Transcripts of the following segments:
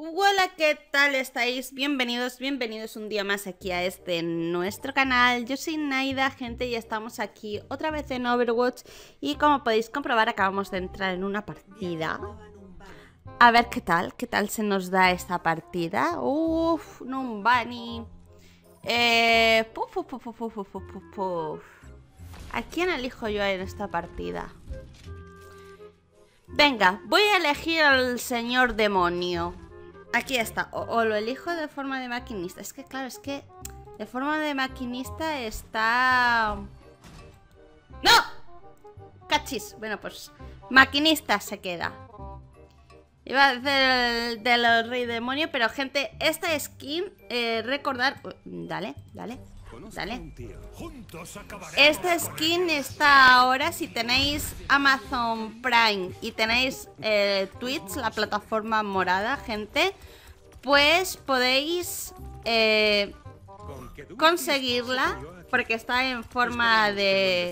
Hola, ¿qué tal estáis? Bienvenidos un día más aquí a nuestro canal. Yo soy Naida, gente, y estamos aquí otra vez en Overwatch. Y como podéis comprobar, acabamos de entrar en una partida. A ver qué tal se nos da esta partida. Uff, Numbani. Puf. ¿A quién elijo yo en esta partida? Venga, voy a elegir al señor demonio. Aquí está, o lo elijo de forma de maquinista. Es que claro, es que de forma de maquinista está... ¡No! ¡Cachis! Bueno, pues maquinista se queda. Iba a hacer el de los rey demonio, pero gente, esta skin, recordar... Dale. Esta skin está ahora, si tenéis Amazon Prime y tenéis Twitch, la plataforma morada, gente, pues podéis conseguirla porque está en forma de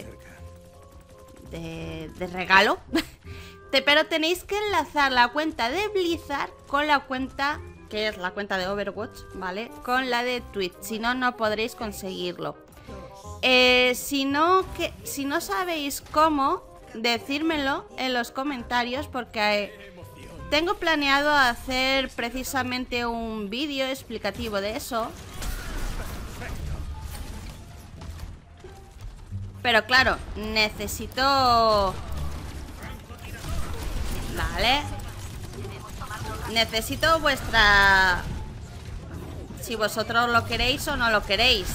regalo. Pero tenéis que enlazar la cuenta de Blizzard con la cuenta, que es la cuenta de Overwatch, ¿vale? Con la de Twitch, si no, no podréis conseguirlo. Si no sabéis cómo, decírmelo en los comentarios, porque tengo planeado hacer precisamente un vídeo explicativo de eso. Pero claro, necesito... Vale. Necesito vuestra... Si vosotros lo queréis o no lo queréis.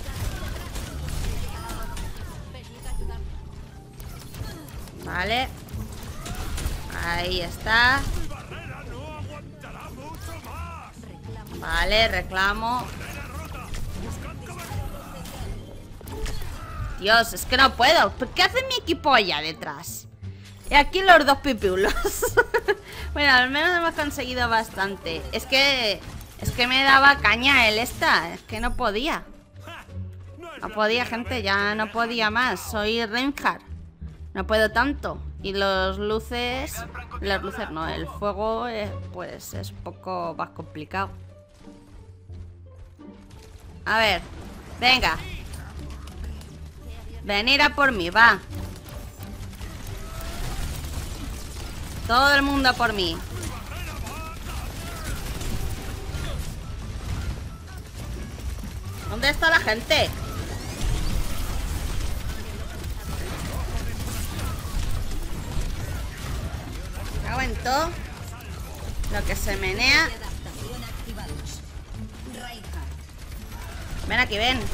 Vale. Ahí está. Vale, reclamo. Dios, es que no puedo. ¿Qué hace mi equipo allá detrás? Y aquí los dos pipiulos. Bueno, al menos hemos conseguido bastante. Es que me daba caña el esta. Es que no podía. No podía, gente, ya no podía más. Soy Reinhardt. No puedo tanto. Y los luces... Las luces no, el fuego pues es un poco más complicado. A ver, venga. Venir a por mí, va. Todo el mundo a por mí. ¿Dónde está la gente? Me cago en todo lo que se menea. Ven aquí, ven.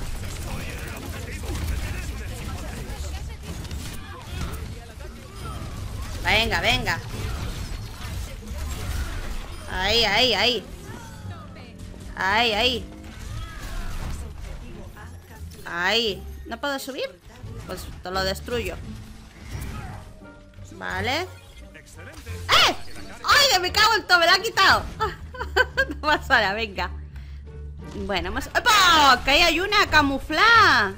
Venga. Ahí. Ahí. ¿No puedo subir? Pues te lo destruyo. Vale. ¡Eh! ¡Ay, me cago en todo! ¡Me la ha quitado! No pasa nada, venga. Bueno, más... ¡Opa! Que ahí hay una camuflada.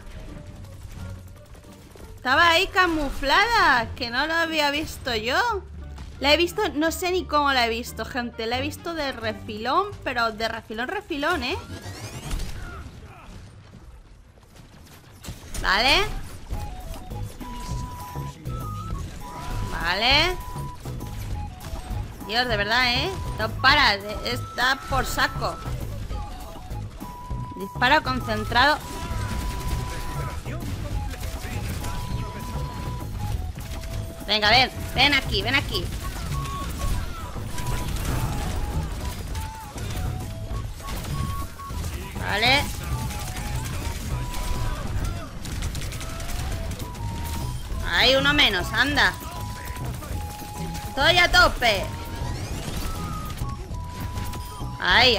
Estaba ahí camuflada, que no lo había visto yo. La he visto, no sé ni cómo la he visto, gente. La he visto de refilón, pero de refilón, ¿eh? Vale. Dios, de verdad, ¿eh? No para, está por saco. Disparo concentrado. Venga, ven aquí. Vale. Hay uno menos, anda. Estoy a tope. Ahí.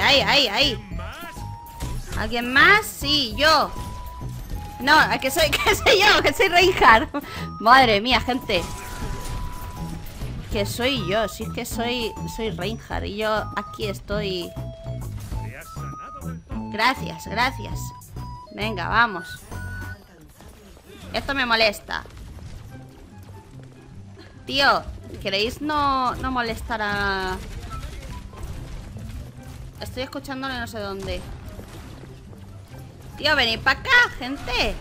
¿Alguien más? Sí, yo. No, que soy yo, que soy Reinhardt. Madre mía, gente. Que soy yo, si es que soy Reinhardt y yo aquí estoy. Gracias. Venga, vamos. Esto me molesta. Tío, ¿queréis no molestar a... Estoy escuchándole no sé dónde. Tío, venid para acá, gente.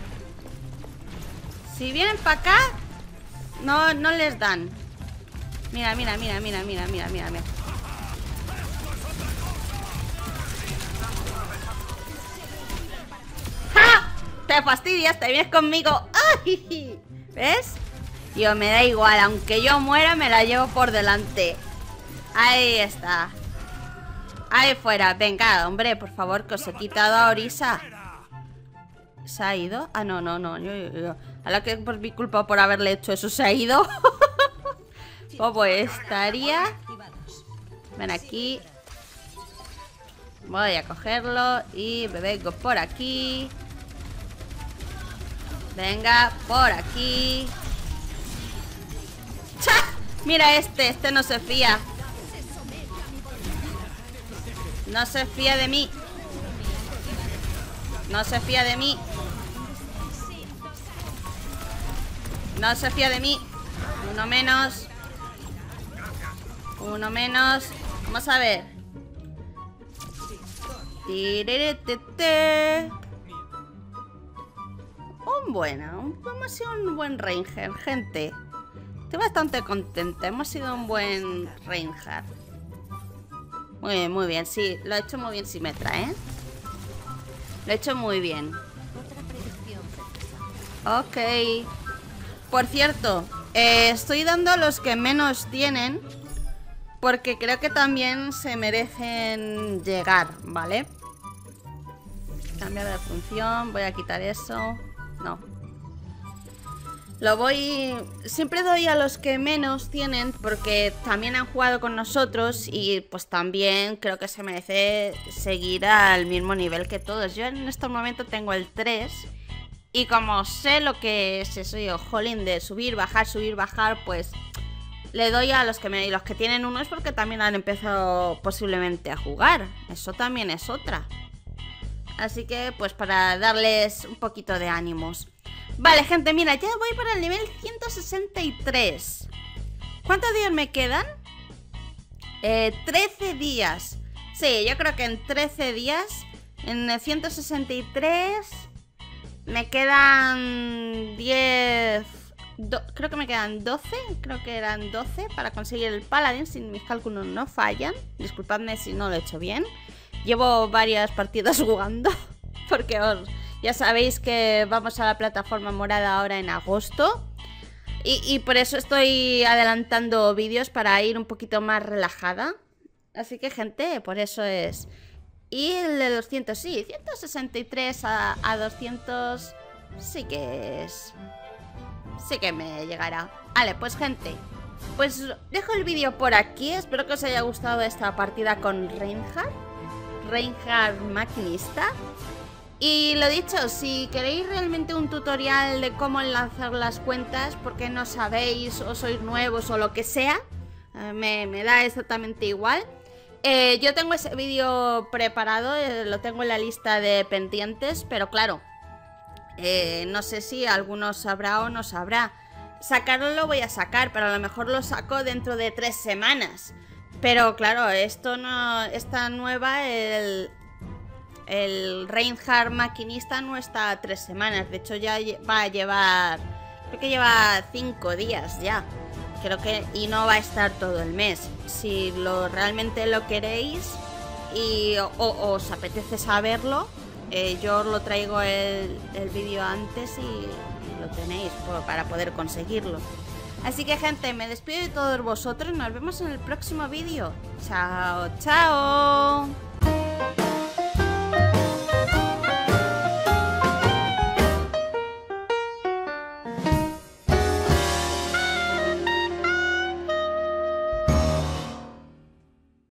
Si vienen para acá, no les dan. Mira, mira, mira, mira, mira, mira, mira, mira. ¡Ja! Te fastidias, te vienes conmigo. ¡Ay! ¿Ves? Tío, me da igual, aunque yo muera me la llevo por delante. Ahí está. Ahí fuera, venga, hombre, por favor, que os he quitado a Orisa. ¿Se ha ido? Ah, no, no, no. A la que por mi culpa por haberle hecho eso se ha ido. Pues estaría. Ven aquí. Voy a cogerlo y me vengo por aquí. Venga, por aquí. ¡Cha! Mira este no se fía. No se fía de mí. No se fía de mí. No se fía de mí. Uno menos. Uno menos. Vamos a ver. Hemos sido un buen Ranger, gente. Estoy bastante contenta. Hemos sido un buen Ranger. Muy bien, sí. Lo he hecho muy bien Symmetra, ¿eh? Lo he hecho muy bien. Ok. Por cierto, estoy dando a los que menos tienen, porque creo que también se merecen llegar, ¿vale? Cambiar de función. Voy a quitar eso. No. Siempre doy a los que menos tienen, porque también han jugado con nosotros y pues también creo que se merece seguir al mismo nivel que todos. Yo en estos momentos tengo el 3 y como sé lo que es eso, yo, jolín, de subir, bajar, pues le doy a los que menos. Y los que tienen 1 es porque también han empezado posiblemente a jugar. Eso también es otra. Así que pues para darles un poquito de ánimos. Vale, gente, mira, ya voy para el nivel 163. ¿Cuántos días me quedan? 13 días. Sí, yo creo que en 13 días, en el 163, me quedan 10... creo que me quedan 12. Creo que eran 12 para conseguir el Paladin, si mis cálculos no fallan. Disculpadme si no lo he hecho bien. Llevo varias partidas jugando, porque ya sabéis que vamos a la plataforma morada ahora en agosto. Y por eso estoy adelantando vídeos para ir un poquito más relajada. Así que, gente, por eso es. Y el de 200, sí, 163 a 200 sí que es. Sí que me llegará. Vale, pues, gente, pues dejo el vídeo por aquí. Espero que os haya gustado esta partida con Reinhardt Maquinista. Y lo dicho, si queréis realmente un tutorial de cómo enlazar las cuentas, porque no sabéis o sois nuevos o lo que sea, me da exactamente igual. Yo tengo ese vídeo preparado, lo tengo en la lista de pendientes, pero claro, no sé si alguno sabrá o no sabrá. Sacarlo lo voy a sacar, pero a lo mejor lo saco dentro de 3 semanas. Pero claro, esto no está nueva, el Reinhardt Maquinista no está a 3 semanas. De hecho ya va a llevar, creo que lleva 5 días ya. Creo que, y no va a estar todo el mes. Si realmente lo queréis y os apetece saberlo, yo os lo traigo el vídeo antes y lo tenéis para poder conseguirlo. Así que, gente, me despido de todos vosotros. Nos vemos en el próximo vídeo. Chao, chao.